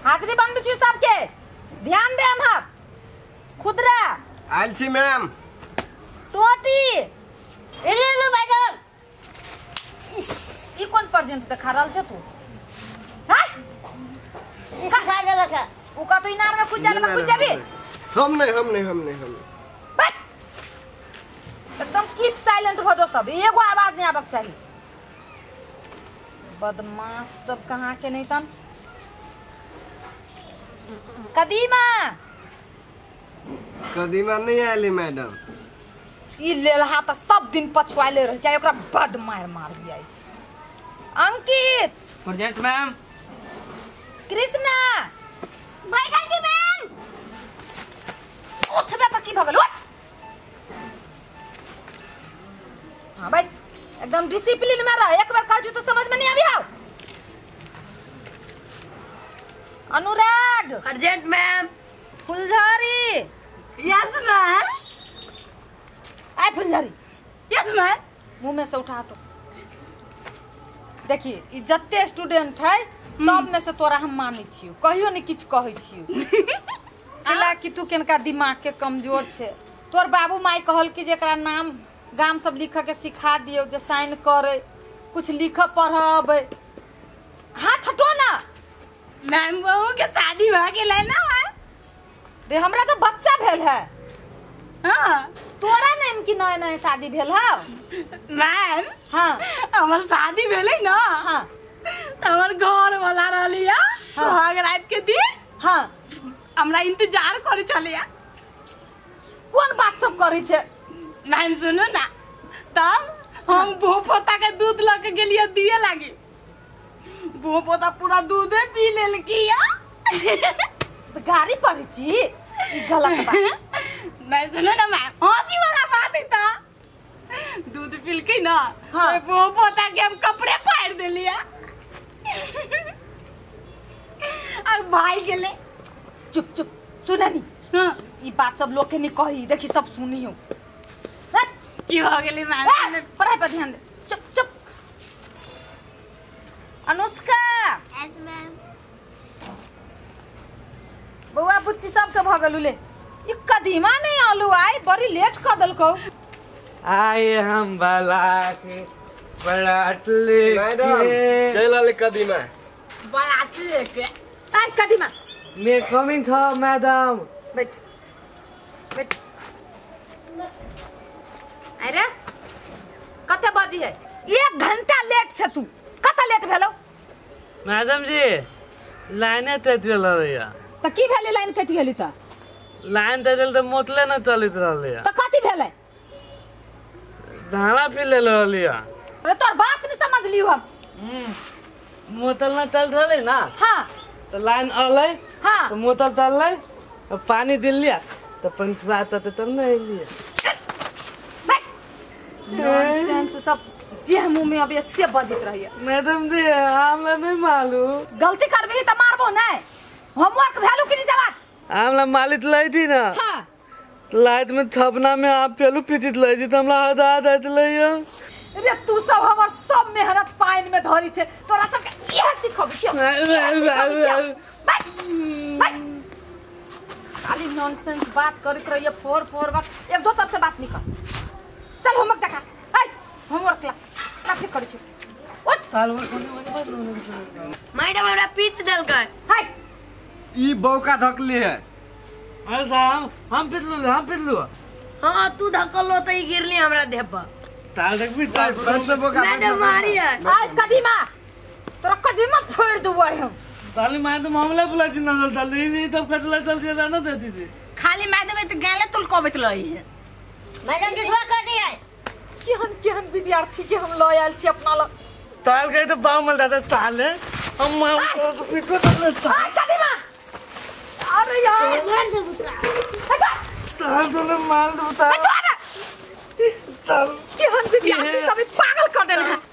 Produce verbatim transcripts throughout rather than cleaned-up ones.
हाजरी बंद छी सबके ध्यान दे हम खुदरा आइल छी मैम टोटी एले लो मैडम इस ई कौन प्रेजेंट देखा रहल छ तू हाय इस खा देला छ उ का तो इनार में कुछ जाला कुछ जाबी हम नहीं हम नहीं हम नहीं हम बस एकदम कीप साइलेंट हो दो सब एगो आवाज नहीं आबक चाहिए बदमाश सब कहां के नहीं तन कदीमा कदीमा नहीं आइली मैडम ई लेलहा त सब दिन पछुआले रह जाय ओकरा बड मार मार दिया अंकित प्रोजेक्ट मैम कृष्णा बैठल छी मैम उठबे त की भगल उठ हां भाई एकदम डिसिप्लिन में रह एक बार कहजू तो समझ में नहीं आवी हां अनुराग अर्जेंट मैम फुलझड़ी यस मैम आय फुलझड़ी यस मैम मुंह में से उठा तो देखिए ई जत्ते स्टूडेंट है सब में से तोरा हम मानै छियो कहियो नहीं किछ कहै छियो किला कि तू केनका दिमाग के कमजोर छे तोर बाबू माई कहल कि जेकरा नाम गाम सब लिख के सिखा दियो जे साइन करे कुछ लिख पढ़ब हाथ हटो ना मैम बहू के शादी भ गेलै ना रे हमरा तो बच्चा भेल है हां तोरा नाम की नए नए शादी भेल है मैम हां हमर शादी भेलै ना हां हमर घर वाला रहलिया सुहाग रात के दिन हां हमरा इंतजार करे छलिया कौन बात सब करै छे मैम सुनो ना तब हम भोपोता के दूध लेके गेलिए दिए लागी भोपोता पूरा दूधे पी लेलकिया गाड़ी पर छी ई गलत बात नहीं सुनो ना मैम हंसी वाला बात है ता दूध पील के ना हाँ। तो भोपोता के हम कपड़े फाड़ देलिया अब भाई गेले चुप चुप सुननी हां ई बात सब लोग के नहीं कही देखी सब सुनियो की हो गेली मैम पढ़ाई पर ध्यान दे चुप चुप अनुष्का यस मैम बउआ बुच्ची सब के भगलु ले ई कदीमा नहीं आलू आई बड़ी लेट क दलको आए हम बाला के बड़ाट मैडम लेके चल आले कदीमा बारात लेके आई कदीमा मैं कमिंग था मैडम बैठ बैठ अरे कते बजी है एक घंटा लेट से तू कते लेट भेलो मैडम जी लाइने तेज रहलिया त की भेले लाइन कट गेली त लाइन तेजल तो मोतले न चलित रहलिया त कथि भेले धाना पी ले रहलिया अरे तोर बात नहीं समझ लियो हम मोतल न चल रहले ना हां तो लाइन अलै हां तो मोतल चललै और पानी दिल लिया तो पंचवा तो तब न लिया नॉनसेंस सब जे मुंह में अभी से बजित रहिए मैडम जी हमला नहीं मालूम गलती करबे त मारबो नहीं होमवर्क वैल्यू की नहीं जवाब हमला मालित लाई थी ना हां लाइट में थपना में आप पेलू पीटित लाई थी तो हमला हदा हदा लइयो रे तू सब हमर सब मेहनत पाइन में धरी छे तोरा सब के इहे सिखब क्यों खाली नॉनसेंस बात करत रहिए फोर फोर बात एक दोसर से बात नहीं कर चल होमवर्क देखा हाय होमवर्क ला काफी करै छी उठ मैडम हमरा पीछ देल कर हाय ई बौका धकली है अरे साहब हम पिटलू हम पिटलू हां तू धक्कल लो त गिरली हमरा देह पर ताल तक भी बस से बौका मैडम मारी है आज कदीमा तोरा कदीमा फोड़ देबो हम ताली मार तो मामला बुला छी नजर चल रही थी तब कटला चल के ना देती थी खाली मैडम त गाले तुल कबत लई है मैडम किसवा कटी है केहन केहन विद्यार्थी के हम लॉयल छी अपना ल ताल गए तो बाव मल जाता ताल है हम हम पिटो तो हाय कदीमा अरे यार मार दे दूसरा ताल तो माल दो ताल ताल केहन विद्यार्थी सब पागल कर देले हैं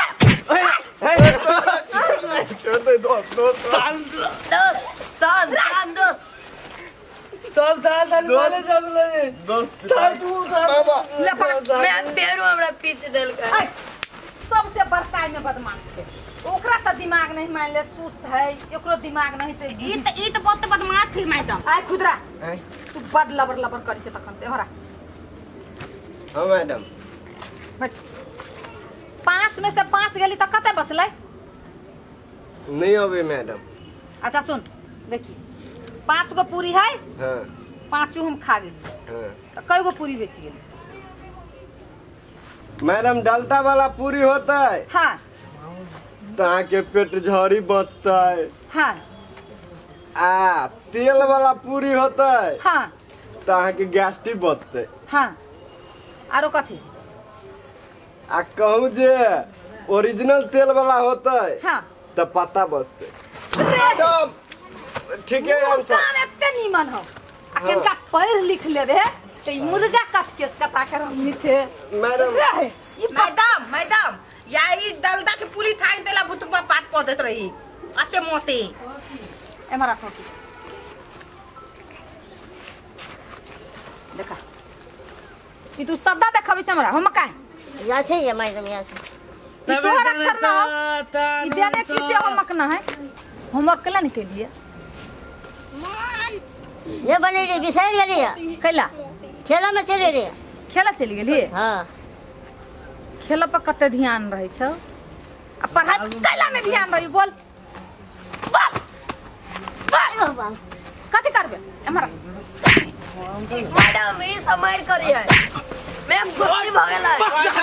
छोड़ दे दोस्त दोस्त ताल दोस सन सन दोस ताल ताल ताल माले जब ले दोस्त ताल तू बाबा मैं पेरू हमरा पीछे देल कर सबसे बड़का में बदमाश छे ओकरा त दिमाग नहीं मान ले सुस्त है एकरो दिमाग नहीं त ई त ई त बहुत बदमाश थी मैडम। आय खुदरा आय तू बड लबर लबर करी छ तखन से हमरा हाँ मैडम बैठ पांच में से पांच गेली त कते बचलै नहीं अबे मैडम। अच्छा सुन देखी पांच गो पूरी है हाँ पांचों हम खा गेली हाँ त कई गो पूरी बेच गेली मैडम डाल्टा वाला पूरी होता है हाँ तहाँ के पेट झड़ी बचता है। हाँ आ तेल वाला पूरी होता है हाँ तहाँ के गैस्ट्रिक बचते। हाँ आरो कथी आ कहूँ जे ओरिजिनल तेल वाला होता है हाँ तो पता बचते। रे, ठीक है आंसर। मुर्गा एते नीमन हो आ केनका पढ़ लिख लेबे त ई मुर्गा कट केस कटा कर नीचे मैडम रे ई मैडम मैडम या ई दलदा के पूरी थाई देला बुतुक में पात पौधत रही अते मोटे एमरा फोटो देखा ई तू सदा देखबी हमरा हम का या छे ये मैडम या छे ई तोहर अक्षर ना हो ई देने चीज से होमवर्क ना है होमवर्क केला नहीं के लिए ये बने रे बिसर गेली है कैला खेला में चले रे खेला चली गेली हां खेला पर कते ध्यान रहे छ आ पढ़ाई पर कैला में ध्यान रही बोल बोल बोल कथि करबे हमरा मैडम ई समझ करी है मैं गुस्सी भ गेला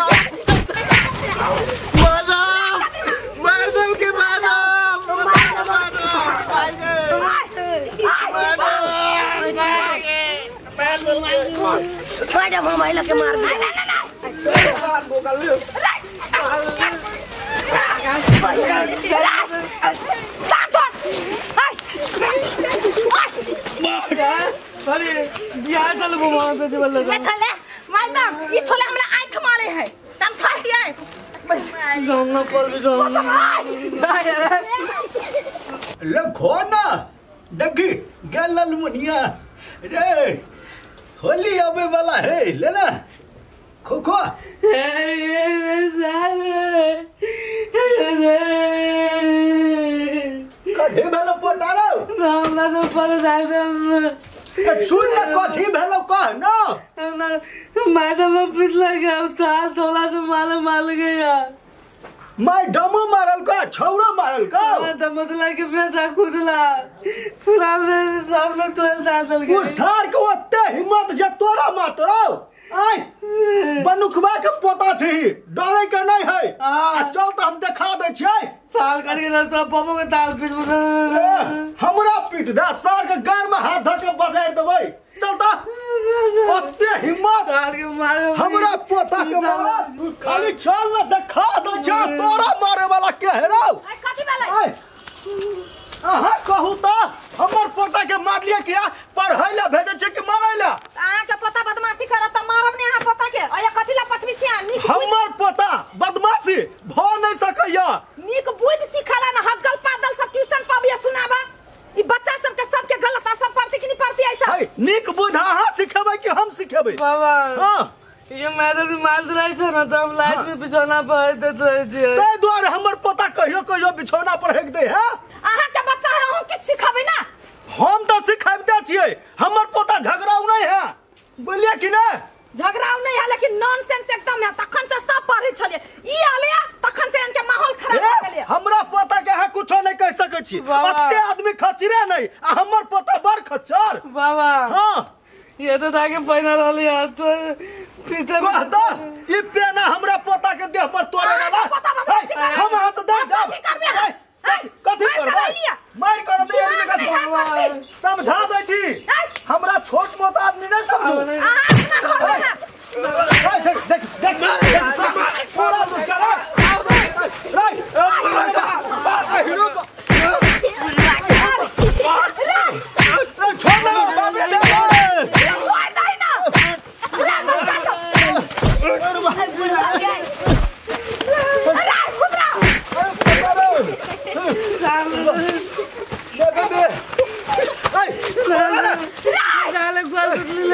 मैडम मैडम के मैडम मैडम हम आइला के मार दे अरे बिहार चल घुमा पे बोल ये थले मैडम ई थले हमरा आंख मारे है तम खा दिए जाऊंगा पर भी जाऊंगा ले खोना देखी गलल मुनिया रे होली आवे वाला है ले ना खो खो कठी भेलो पोटारो हमरा तो पर जाए सुन ना कठी भेलो कह ना मैडम पिछला गया साल थोड़ा तो माल माल गया मैं डमो मारल का छौरा मारल का तो मतलब के बेटा खुदला फुलाम से सब लोग तो दादल वो सार को अत्ते हिम्मत जे तोरा मातरो आय बनुखबा के पोता थी डरे के नहीं है आ चल तो हम दिखा दे छियै साल करके ना तो पपो के दाल पीट हमरा पीट दा सार के गार में हाथ धर के बजाय देबै चल ता अत्ते हिम्मत साल के मारे हमरा पोता के मारा खाली चल ना दिखा दे छ तोरा मारे वाला के है रौ कथि वाला आय आहा कहू त हमर पोता के मार लिया किया पढ़ै ला भेजे छै कि मारै ला अहाँ के पता बदमाशी करत त मारब ने अहाँ पता के अया कथि ला पठबी छी अहाँ नीक हमर पोता बदमाशी भ नहीं सकैया नीक बुद्धि सिखाला न हगल पादल सब ट्यूशन पाबिया सुनाबा ई बच्चा सब के सब के गलत असर पड़ती कि नहीं पड़ती ऐसा है नीक बुद्धि अहाँ सिखेबै कि हम सिखेबै बाबा हां ये मैडम माल रही छ ना तो हम लाइट में बिछौना पर देत रही थी तै द्वारे हमर पोता कहियो कहियो बिछौना पर हेक दे है अहाँ के बच्चा है हम किछ सिखाबे ना हम तो सिखाबते छियै हमर पोता झगड़ाऊ नहीं है बोलिए कि नहीं झगड़ाऊ नहीं है लेकिन नॉनसेंस एकदम है तखन से सब पढ़े छलिए ई आले तखन से इनके माहौल खराब हो गेलै हमरा पोता के है कुछो नहीं कह सकै छी बाबा। अत्ते आदमी खचरे नहीं आ हमर पोता बड़ खच्चर बाबा हां ये तो था के फाइनल वाली है तो पीछे कहता ई पेना हमरा पोता के देह पर तोड़े वाला पोता बदमाशी है, कर- हम हाथ दे जा कथी करबे अहाँ? कथी मार करबै करबै लिया। मार कर दे दिमाग नहीं है करती। समझा दै छी है? हमरा छोट मोट आदमी नहीं समझू अहाँ अपना खोलो ना देख देख देख देख पूरा मुस्करा राइट हीरो छोड़ ना बाबे दे छोड़ दे ना अरे मत अरे खुद रहो डाले गोल ले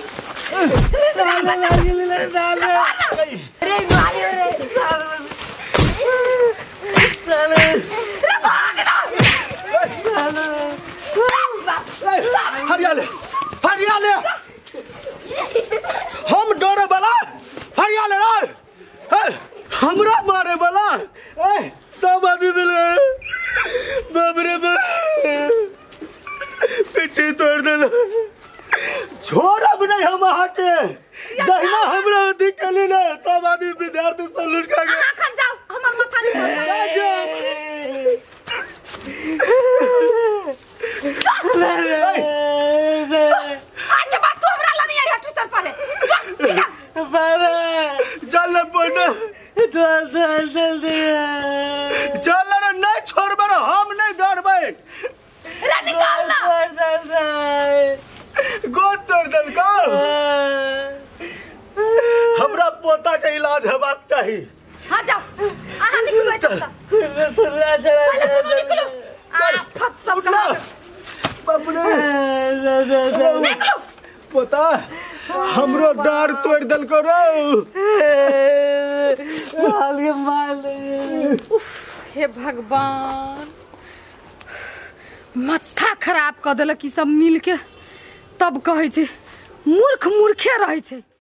डाले ले डाले अरे मारियो रे डाले ही तोड़ देला छोड़ब नहीं हम अहाँ के जहिना हमरा दिखली ना सब आदमी विद्यार्थी सैल्यूट खा गए अहाँ खन जाओ हमर माथा नहीं आज के बाद तू हमरा ला नहीं आया ट्यूशन पढ़े बाबा चल ना पढ़ना चल चल चल चल ना नहीं छोड़बे ना हम नहीं दौड़बे रे निकाल ना गोद तोड़ दल का हमरा पोता के इलाज हेबाक चाहिए हां जाओ अहाँ निकलो ऐसा पहले तुम निकलो आफत सब का बाप रे निकलो पोता हमरो डर तोड़ दल करो माल के माल उफ हे भगवान माथा खराब कर देलक ई सब मिल के तब कहै छै मूर्ख मूर्खे रहै छै।